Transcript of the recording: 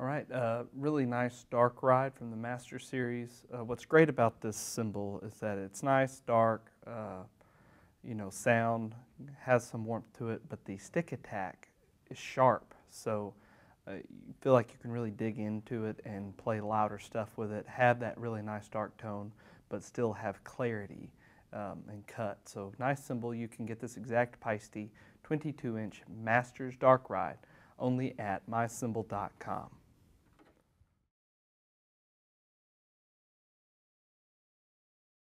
All right, really nice dark ride from the Master Series. What's great about this cymbal is that it's nice, dark, sound, has some warmth to it, but the stick attack is sharp. So you feel like you can really dig into it and play louder stuff with it, have that really nice dark tone, but still have clarity and cut. So nice cymbal. You can get this exact Paiste 22-inch Masters Dark Ride only at mycymbal.com.